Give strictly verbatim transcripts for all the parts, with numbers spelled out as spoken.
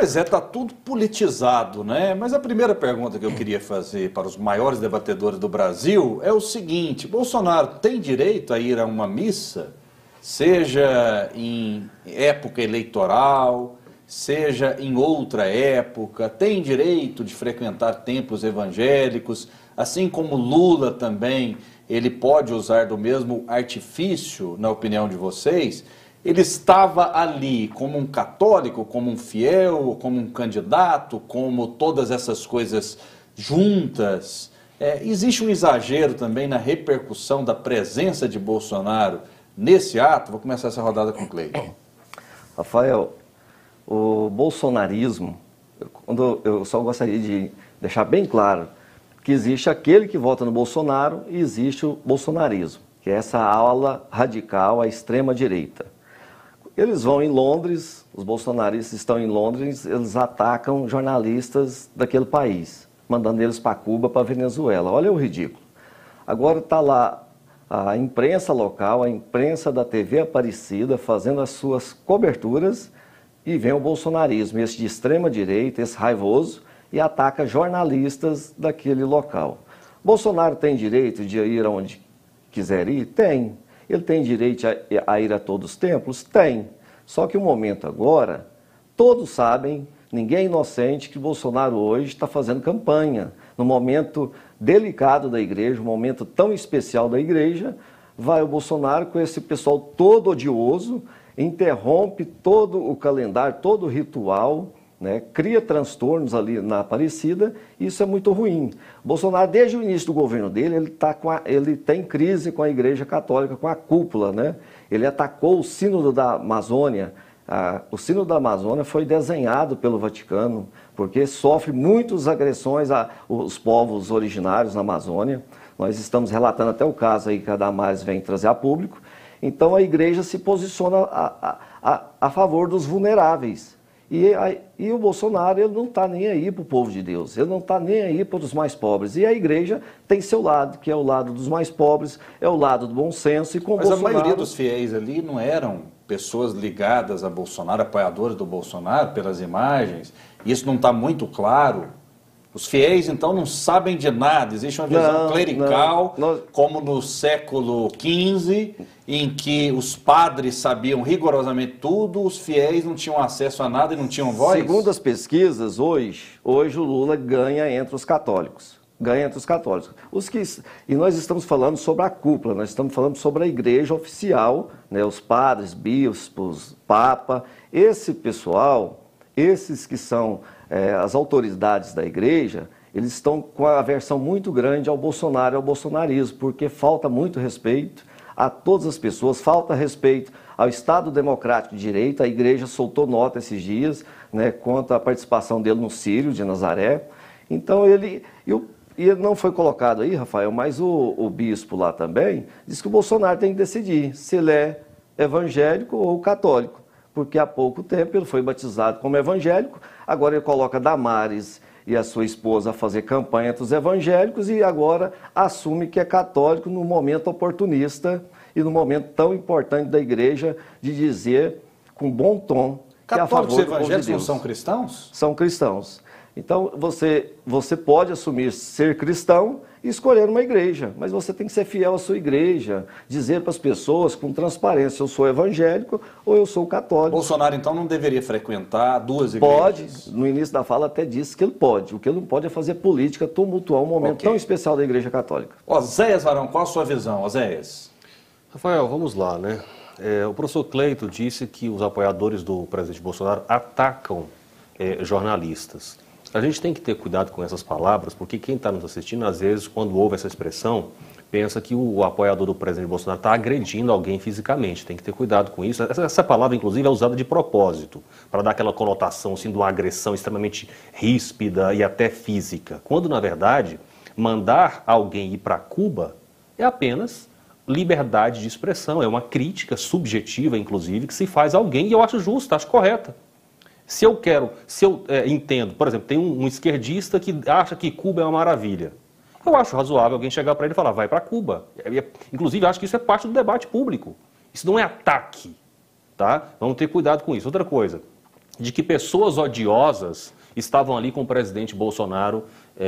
Pois é, está tudo politizado, né? Mas a primeira pergunta que eu queria fazer para os maiores debatedores do Brasil é o seguinte: Bolsonaro tem direito a ir a uma missa, seja em época eleitoral, seja em outra época, tem direito de frequentar templos evangélicos, assim como Lula também, ele pode usar do mesmo artifício, na opinião de vocês? Ele estava ali como um católico, como um fiel, como um candidato, como todas essas coisas juntas. É, existe um exagero também na repercussão da presença de Bolsonaro nesse ato? Vou começar essa rodada com o Cleiton. Rafael, o bolsonarismo, quando eu só gostaria de deixar bem claro que existe aquele que vota no Bolsonaro e existe o bolsonarismo, que é essa ala radical, a extrema-direita. Eles vão em Londres, os bolsonaristas estão em Londres, eles atacam jornalistas daquele país, mandando eles para Cuba, para Venezuela. Olha o ridículo. Agora está lá a imprensa local, a imprensa da T V Aparecida, fazendo as suas coberturas, e vem o bolsonarismo, esse de extrema-direita, esse raivoso, e ataca jornalistas daquele local. Bolsonaro tem direito de ir aonde quiser ir? Tem. Ele tem direito a, a ir a todos os templos? Tem. Só que o momento agora, todos sabem, ninguém é inocente, que Bolsonaro hoje está fazendo campanha. No momento delicado da igreja, um momento tão especial da igreja, vai o Bolsonaro com esse pessoal todo odioso, interrompe todo o calendário, todo o ritual, né, cria transtornos ali na Aparecida, e isso é muito ruim. Bolsonaro, desde o início do governo dele, ele, tá com a, ele tem crise com a Igreja Católica, com a cúpula, né? Ele atacou o Sínodo da Amazônia. Ah, o Sínodo da Amazônia foi desenhado pelo Vaticano, porque sofre muitas agressões aos povos originários na Amazônia. Nós estamos relatando até o caso aí que a Damares vem trazer a público. Então a igreja se posiciona a, a, a, a favor dos vulneráveis. E, a, e o Bolsonaro, ele não está nem aí para o povo de Deus, ele não está nem aí para os mais pobres. E a igreja tem seu lado, que é o lado dos mais pobres, é o lado do bom senso. E com Mas Bolsonaro... a maioria dos fiéis ali não eram pessoas ligadas a Bolsonaro, apoiadores do Bolsonaro, pelas imagens. Isso não está muito claro. Os fiéis, então, não sabem de nada. Existe uma visão não, clerical, não, nós... como no século quinze, em que os padres sabiam rigorosamente tudo, os fiéis não tinham acesso a nada e não tinham voz? Segundo as pesquisas, hoje, hoje o Lula ganha entre os católicos. Ganha entre os católicos. Os que... E nós estamos falando sobre a cúpula, nós estamos falando sobre a igreja oficial, né, os padres, bispos, papa. Esse pessoal, esses que são... É, as autoridades da igreja, eles estão com a aversão muito grande ao Bolsonaro e ao bolsonarismo, porque falta muito respeito a todas as pessoas, falta respeito ao Estado Democrático de Direito. A igreja soltou nota esses dias, né, quanto à participação dele no Círio de Nazaré. Então ele, eu, ele não foi colocado aí, Rafael, mas o, o bispo lá também diz que o Bolsonaro tem que decidir se ele é evangélico ou católico, porque há pouco tempo ele foi batizado como evangélico. Agora ele coloca Damares e a sua esposa a fazer campanha entre os evangélicos e agora assume que é católico no momento oportunista e no momento tão importante da igreja de dizer com bom tom que é a favor do povo de Deus. Católicos e evangélicos não são cristãos? São cristãos. Então você, você pode assumir ser cristão e escolher uma igreja, mas você tem que ser fiel à sua igreja, dizer para as pessoas com transparência, eu sou evangélico ou eu sou católico. Bolsonaro, então, não deveria frequentar duas igrejas? Pode, no início da fala até disse que ele pode. O que ele não pode é fazer política, tumultuar um momento okay. tão especial da igreja católica. Oséias Varão, qual a sua visão, Oséias? Rafael, vamos lá, né? É, o professor Cleito disse que os apoiadores do presidente Bolsonaro atacam é, jornalistas. A gente tem que ter cuidado com essas palavras, porque quem está nos assistindo, às vezes, quando ouve essa expressão, pensa que o apoiador do presidente Bolsonaro está agredindo alguém fisicamente. Tem que ter cuidado com isso. Essa, essa palavra, inclusive, é usada de propósito, para dar aquela conotação assim, de uma agressão extremamente ríspida e até física. Quando, na verdade, mandar alguém ir para Cuba é apenas liberdade de expressão, é uma crítica subjetiva, inclusive, que se faz a alguém, e eu acho justa, acho correta. Se eu quero, se eu é, entendo, por exemplo, tem um, um esquerdista que acha que Cuba é uma maravilha. Eu acho razoável alguém chegar para ele e falar, vai para Cuba. Inclusive, acho que isso é parte do debate público. Isso não é ataque, tá? Vamos ter cuidado com isso. Outra coisa, de que pessoas odiosas estavam ali com o presidente Bolsonaro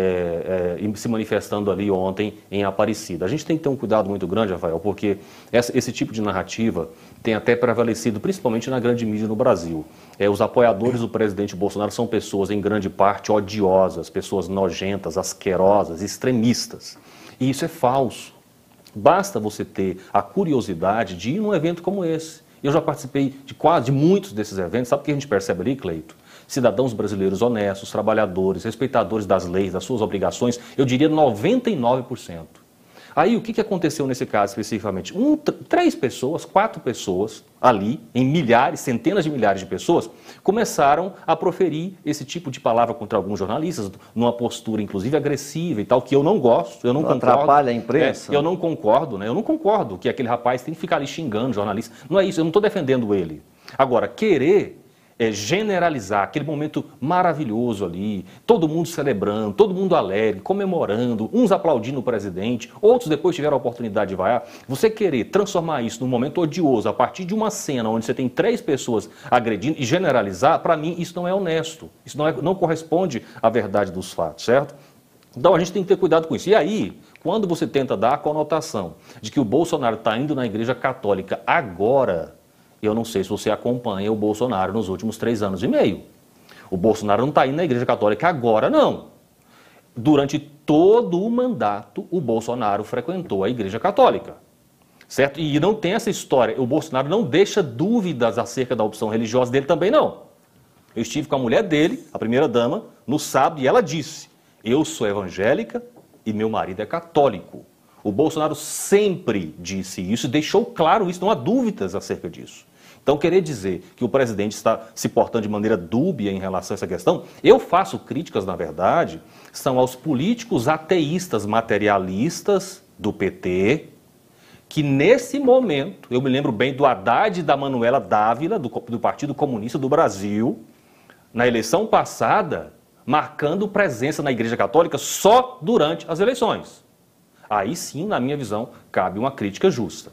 é, é, se manifestando ali ontem em Aparecida. A gente tem que ter um cuidado muito grande, Rafael, porque essa, esse tipo de narrativa tem até prevalecido, principalmente na grande mídia no Brasil. É, os apoiadores do presidente Bolsonaro são pessoas, em grande parte, odiosas, pessoas nojentas, asquerosas, extremistas. E isso é falso. Basta você ter a curiosidade de ir num evento como esse. Eu já participei de quase de muitos desses eventos. Sabe o que a gente percebe ali, Cleito? Cidadãos brasileiros honestos, trabalhadores, respeitadores das leis, das suas obrigações, eu diria noventa e nove por cento. Aí o que que aconteceu nesse caso especificamente? Um, três pessoas, quatro pessoas ali, em milhares, centenas de milhares de pessoas, começaram a proferir esse tipo de palavra contra alguns jornalistas, numa postura inclusive agressiva e tal, que eu não gosto, eu não, não concordo. Atrapalha a imprensa. É, eu não concordo, né? Eu não concordo que aquele rapaz tem que ficar ali xingando jornalista. Não é isso, eu não estou defendendo ele. Agora, querer É, generalizar aquele momento maravilhoso ali, todo mundo celebrando, todo mundo alegre, comemorando, uns aplaudindo o presidente, outros depois tiveram a oportunidade de vaiar. Você querer transformar isso num momento odioso a partir de uma cena onde você tem três pessoas agredindo e generalizar, para mim isso não é honesto, isso não, é, não corresponde à verdade dos fatos, certo? Então a gente tem que ter cuidado com isso. E aí, quando você tenta dar a conotação de que o Bolsonaro está indo na Igreja Católica agora, eu não sei se você acompanha o Bolsonaro nos últimos três anos e meio. O Bolsonaro não está indo na Igreja Católica agora, não. Durante todo o mandato, o Bolsonaro frequentou a Igreja Católica. Certo? E não tem essa história. O Bolsonaro não deixa dúvidas acerca da opção religiosa dele também, não. Eu estive com a mulher dele, a primeira-dama, no sábado, e ela disse: eu sou evangélica e meu marido é católico. O Bolsonaro sempre disse isso e deixou claro isso, não há dúvidas acerca disso. Então, querer dizer que o presidente está se portando de maneira dúbia em relação a essa questão, eu faço críticas, na verdade, são aos políticos ateístas materialistas do P T, que nesse momento, eu me lembro bem do Haddad e da Manuela Dávila, do, do Partido Comunista do Brasil, na eleição passada, marcando presença na Igreja Católica só durante as eleições. Aí sim, na minha visão, cabe uma crítica justa.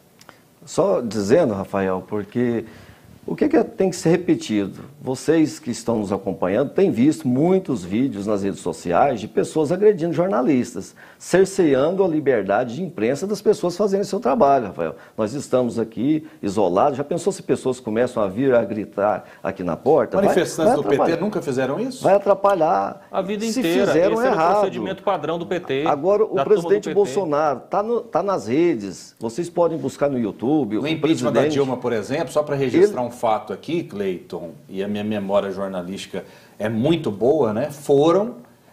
Só dizendo, Rafael, porque o que, que tem que ser repetido? Vocês que estão nos acompanhando têm visto muitos vídeos nas redes sociais de pessoas agredindo jornalistas, cerceando a liberdade de imprensa das pessoas fazendo seu trabalho, Rafael. Nós estamos aqui isolados. Já pensou se pessoas começam a vir a gritar aqui na porta? Manifestantes vai, vai do P T nunca fizeram isso? Vai atrapalhar. A vida se inteira. Fizeram Esse errado. era o procedimento padrão do P T. Agora, o presidente Bolsonaro está tá nas redes. Vocês podem buscar no YouTube. O, o impeachment da Dilma, por exemplo, só para registrar ele... um fato aqui, Cleiton, e a minha memória jornalística é muito boa, né? Foram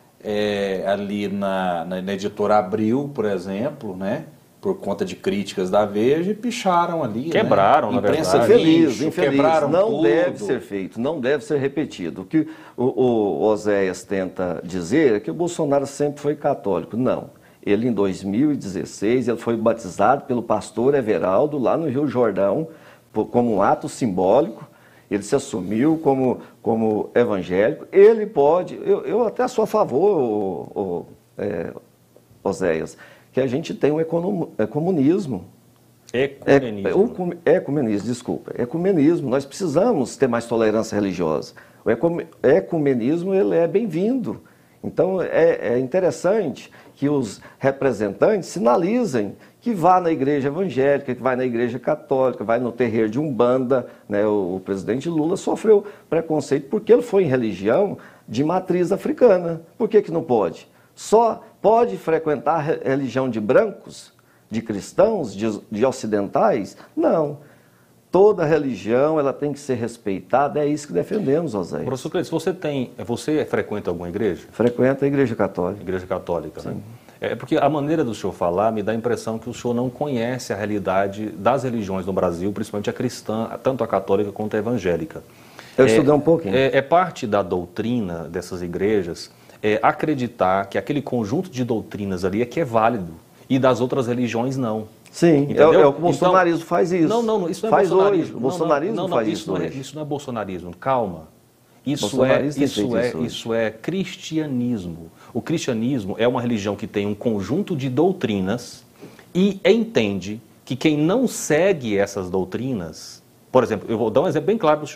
é, ali na, na, na editora Abril, por exemplo, né? Por conta de críticas da Veja, e picharam ali. Quebraram, né? na Imprensa verdade. Infeliz, lixo, infeliz. quebraram não tudo. deve ser feito, não deve ser repetido. O que o, o Oséias tenta dizer é que o Bolsonaro sempre foi católico. Não. Ele, em dois mil e dezesseis, ele foi batizado pelo pastor Everaldo, lá no Rio Jordão, como um ato simbólico. Ele se assumiu como, como evangélico. Ele pode, eu, eu até sou a favor, o, o, é, Oséias, que a gente tem um ecumenismo. Ecumenismo. É, ecumenismo, desculpa. Ecumenismo. Nós precisamos ter mais tolerância religiosa. O ecumenismo ele é bem-vindo. Então, é, é interessante que os representantes sinalizem que vá na igreja evangélica, que vai na igreja católica, vai no terreiro de Umbanda. Né? O, o presidente Lula sofreu preconceito porque ele foi em religião de matriz africana. Por que que não pode? Só pode frequentar a religião de brancos, de cristãos, de, de ocidentais? Não. Toda religião ela tem que ser respeitada, é isso que defendemos, Oséias. Professor Cleiton, você tem, você frequenta alguma igreja? Frequenta a igreja católica. Igreja católica, Sim. né? É porque a maneira do senhor falar me dá a impressão que o senhor não conhece a realidade das religiões no Brasil, principalmente a cristã, tanto a católica quanto a evangélica. Eu é, estudei um pouquinho. É, é parte da doutrina dessas igrejas é, acreditar que aquele conjunto de doutrinas ali é que é válido e das outras religiões não. Sim, é, é o que o bolsonarismo então, faz isso. Não, não, isso não é faz bolsonarismo. Hoje. O bolsonarismo não, não, não, faz isso. isso não é, hoje. isso não é bolsonarismo, calma. Isso é, isso, é, isso é cristianismo. O cristianismo é uma religião que tem um conjunto de doutrinas e entende que quem não segue essas doutrinas, por exemplo, eu vou dar um exemplo bem claro para o senhor.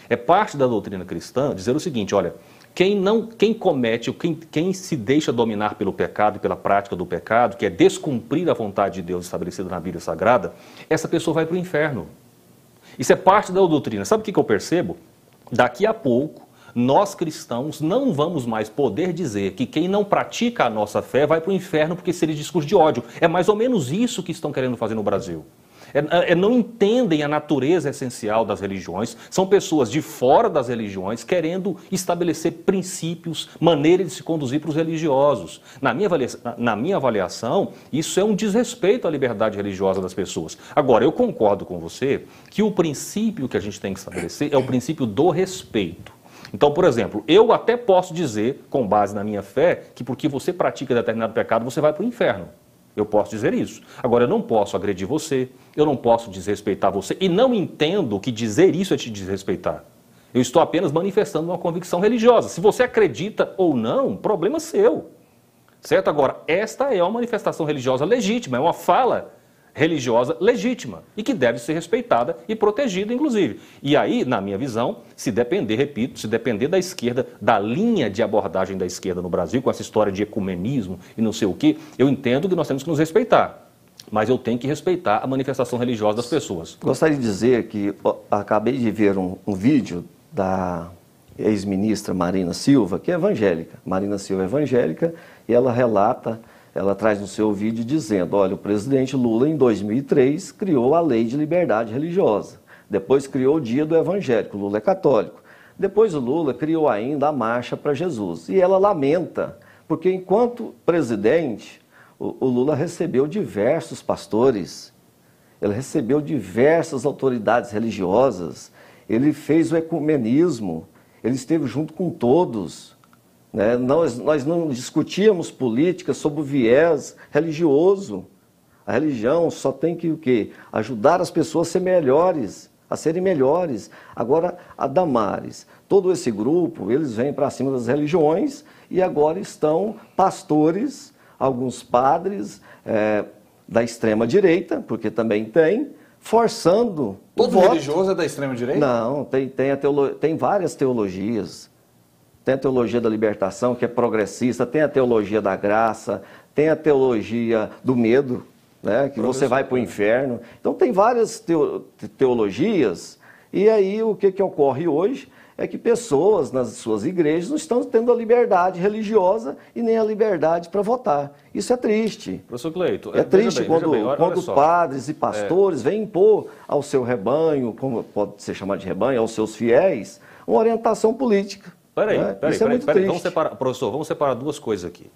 É parte da doutrina cristã dizer o seguinte, olha, quem, não, quem comete, quem, quem se deixa dominar pelo pecado e pela prática do pecado, que é descumprir a vontade de Deus estabelecida na Bíblia Sagrada, essa pessoa vai para o inferno. Isso é parte da doutrina. Sabe o que, que eu percebo? Daqui a pouco, nós cristãos não vamos mais poder dizer que quem não pratica a nossa fé vai para o inferno porque seria discurso de ódio. É mais ou menos isso que estão querendo fazer no Brasil. É, é, não entendem a natureza essencial das religiões, são pessoas de fora das religiões querendo estabelecer princípios, maneiras de se conduzir para os religiosos. Na minha, avaliação, na minha avaliação, isso é um desrespeito à liberdade religiosa das pessoas. Agora, eu concordo com você que o princípio que a gente tem que estabelecer é o princípio do respeito. Então, por exemplo, eu até posso dizer, com base na minha fé, que porque você pratica determinado pecado, você vai para o inferno. Eu posso dizer isso. Agora, eu não posso agredir você, eu não posso desrespeitar você, e não entendo que dizer isso é te desrespeitar. Eu estou apenas manifestando uma convicção religiosa. Se você acredita ou não, problema seu. Certo? Agora, esta é uma manifestação religiosa legítima, é uma fala religiosa legítima e que deve ser respeitada e protegida, inclusive. E aí, na minha visão, se depender, repito, se depender da esquerda, da linha de abordagem da esquerda no Brasil, com essa história de ecumenismo e não sei o quê, eu entendo que nós temos que nos respeitar. Mas eu tenho que respeitar a manifestação religiosa das pessoas. Gostaria de dizer que ó, acabei de ver um, um vídeo da ex-ministra Marina Silva, que é evangélica. Marina Silva é evangélica e ela relata... Ela traz no seu vídeo dizendo, olha, o presidente Lula, em dois mil e três, criou a Lei de Liberdade Religiosa. Depois criou o Dia do Evangélico, Lula é católico. Depois o Lula criou ainda a Marcha para Jesus. E ela lamenta, porque enquanto presidente, o, o Lula recebeu diversos pastores, ele recebeu diversas autoridades religiosas, ele fez o ecumenismo, ele esteve junto com todos. Né? Nós, nós não discutíamos política sob o viés religioso. A religião só tem que o quê? Ajudar as pessoas a ser melhores, a serem melhores. Agora, a Damares, todo esse grupo, eles vêm para cima das religiões e agora estão pastores, alguns padres é, da extrema-direita, porque também tem, forçando Todo o voto. religioso é da extrema-direita? Não, tem, tem, a teolo... tem várias teologias. Tem a teologia da libertação, que é progressista, tem a teologia da graça, tem a teologia do medo, né, que você vai para o inferno. Então tem várias teo... teologias, e aí o que, que ocorre hoje é que pessoas nas suas igrejas não estão tendo a liberdade religiosa e nem a liberdade para votar. Isso é triste. Professor Cleito, é triste bem, quando, bem, olha, quando olha padres e pastores é... vêm impor ao seu rebanho, como pode ser chamado de rebanho, aos seus fiéis, uma orientação política. Peraí, né? peraí, Isso é peraí, muito peraí. triste. Vamos separar, professor, vamos separar duas coisas aqui.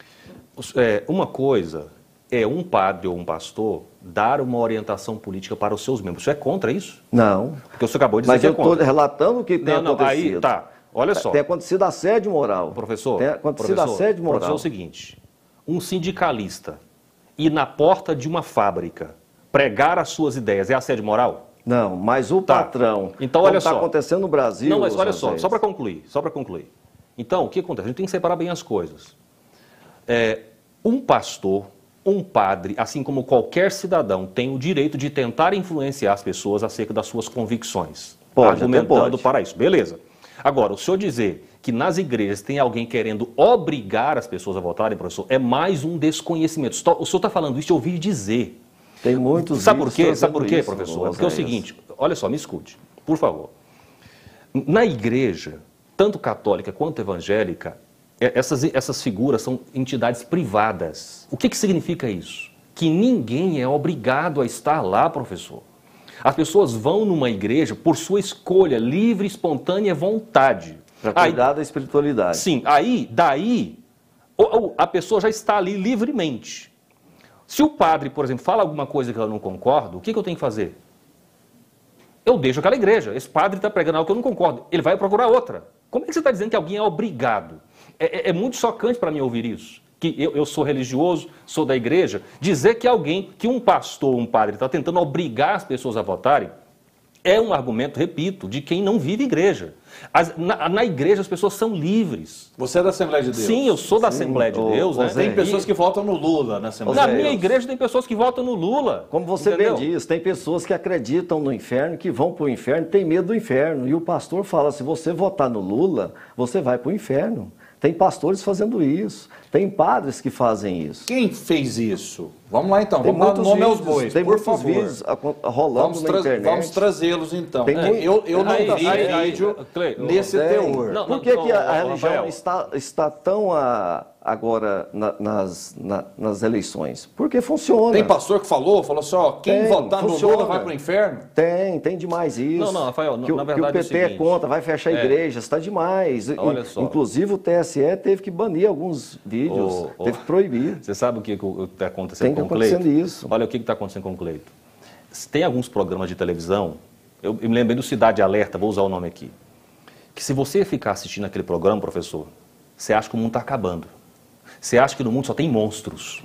É, uma coisa é um padre ou um pastor dar uma orientação política para os seus membros. Você é contra isso? Não. Porque você acabou de dizer Mas que é eu contra. estou relatando o que tem não, não, acontecido. Aí, tá, olha só. Tem acontecido assédio moral. Professor, tem acontecido professor, assédio moral. professor, é o seguinte, um sindicalista ir na porta de uma fábrica pregar as suas ideias é assédio moral? Não, mas o Tá. patrão, Então, olha está só. acontecendo no Brasil... Não, mas olha só, Rafael, só para concluir, só para concluir. Então, o que acontece? A gente tem que separar bem as coisas. É, um pastor, um padre, assim como qualquer cidadão, tem o direito de tentar influenciar as pessoas acerca das suas convicções. Pode, até argumentando pode. para isso. Beleza. Agora, o senhor dizer que nas igrejas tem alguém querendo obrigar as pessoas a votarem, professor, é mais um desconhecimento. O senhor está falando isso, eu ouvi dizer. Tem muitos Sabe por quê? vídeos Sabe por quê, trazendo isso, professor? É porque é o Oséias. seguinte, olha só, me escute, por favor. Na igreja, tanto católica quanto evangélica, é- essas, essas figuras são entidades privadas. O que, que significa isso? Que ninguém é obrigado a estar lá, professor. As pessoas vão numa igreja por sua escolha, livre, espontânea vontade. Para Aí- cuidar da espiritualidade. Sim, aí, daí, o- o- a pessoa já está ali livremente. Se o padre, por exemplo, fala alguma coisa que eu não concordo, o que, que eu tenho que fazer? Eu deixo aquela igreja. Esse padre está pregando algo que eu não concordo. Ele vai procurar outra. Como é que você está dizendo que alguém é obrigado? É, é- é muito chocante para mim ouvir isso. Que eu, eu sou religioso, sou da igreja, dizer que alguém, que um pastor, um padre, está tentando obrigar as pessoas a votarem, É um argumento, repito, de quem não vive igreja. As, na, na igreja as pessoas são livres. Você é da Assembleia de Deus? Sim, eu sou da Sim, Assembleia de ô, Deus. ô, Né? Tem pessoas que votam no Lula na Assembleia Na de Deus. minha igreja tem pessoas que votam no Lula. Como você entendeu? bem diz, tem pessoas que acreditam no inferno, que vão para o inferno, tem medo do inferno. E o pastor fala, se você votar no Lula, você vai para o inferno. Tem pastores fazendo isso, tem padres que fazem isso. Quem fez isso? Vamos lá então, Tem vamos lá no muitos nome aos vídeos, bois, tem por muitos favor. vídeos rolando Vamos, na tra internet. vamos trazê-los então. Tem É, muito- eu, eu não Aí, vi aí, aí, vídeo Clay, nesse Tem. teor. Não, Por que, não, que a, ô, a ô, religião Rafael. está, está tão a, agora na- nas, na- nas eleições? Porque funciona. Tem pastor que falou, falou assim, ó, quem Tem, votar no funciona. Lula vai pro inferno? Tem, tem demais isso. Não, não, Rafael, que, o- na que verdade o é P o T é, seguinte, contra, vai fechar é. igreja, está demais. Olha In- só. Inclusive o T S E teve que banir alguns vídeos, Ô, ô, teve que proibir. Você sabe o que está acontecendo Tem que com o acontecendo Cleito? isso. Olha o que está acontecendo com o Cleito. Tem alguns programas de televisão, eu, eu me lembrei do Cidade Alerta, vou usar o nome aqui, que se você ficar assistindo aquele programa, professor, você acha que o mundo está acabando. Você acha que no mundo só tem monstros.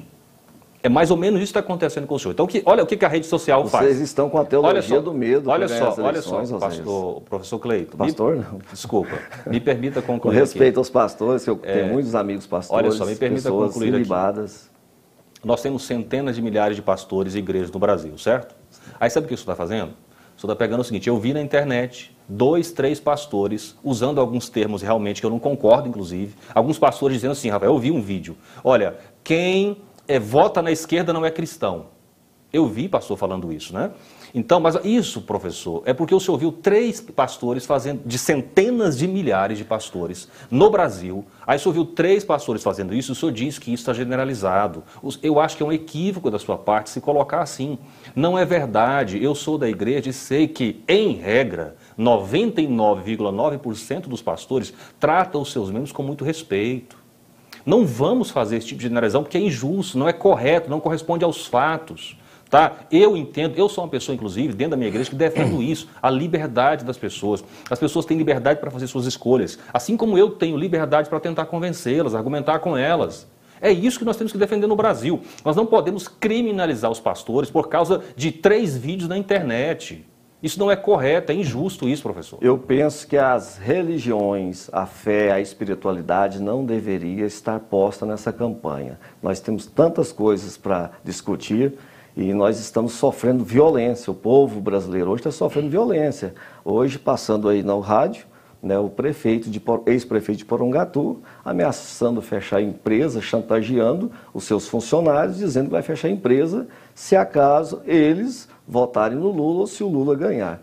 É mais ou menos isso que está acontecendo com o senhor. Então, que, olha o que, que a rede social faz. Vocês estão com a teologia Olha só, do medo. Olha pra ganhar só, as olha só, eleições, pastor, professor Cleito. Pastor, me, não. Desculpa, me permita Com concluir respeito aqui. aos pastores, que eu tenho muitos amigos pastores, olha só, me permita pessoas concluir aqui. ilibadas. Nós temos centenas de milhares de pastores e igrejas no Brasil, certo? Aí sabe o que isso está fazendo? Isso está pegando o seguinte, eu vi na internet dois, três pastores usando alguns termos realmente que eu não concordo, inclusive. Alguns pastores dizendo assim, Rafael, eu vi um vídeo. Olha, quem é, vota na esquerda não é cristão. Eu vi pastor falando isso, né? Então, mas isso, professor, é porque o senhor viu três pastores fazendo, de centenas de milhares de pastores no Brasil. Aí o senhor viu três pastores fazendo isso, o senhor diz que isso está generalizado. Eu acho que é um equívoco da sua parte se colocar assim. Não é verdade. Eu sou da igreja e sei que, em regra, noventa e nove vírgula nove por cento dos pastores tratam os seus membros com muito respeito. Não vamos fazer esse tipo de generalização porque é injusto, não é correto, não corresponde aos fatos. Tá? Eu entendo, eu sou uma pessoa, inclusive, dentro da minha igreja, que defendo isso, a liberdade das pessoas. As pessoas têm liberdade para fazer suas escolhas, assim como eu tenho liberdade para tentar convencê-las, argumentar com elas. É isso que nós temos que defender no Brasil. Nós não podemos criminalizar os pastores por causa de três vídeos na internet. Isso não é correto, é injusto isso, professor. Eu penso que as religiões, a fé, a espiritualidade não deveria estar posta nessa campanha. Nós temos tantas coisas para discutir e nós estamos sofrendo violência. O povo brasileiro hoje está sofrendo violência. Hoje, passando aí no rádio, né, o prefeito de, ex-prefeito de Porongatu ameaçando fechar a empresa, chantageando os seus funcionários, dizendo que vai fechar a empresa se acaso eles votarem no Lula ou se o Lula ganhar.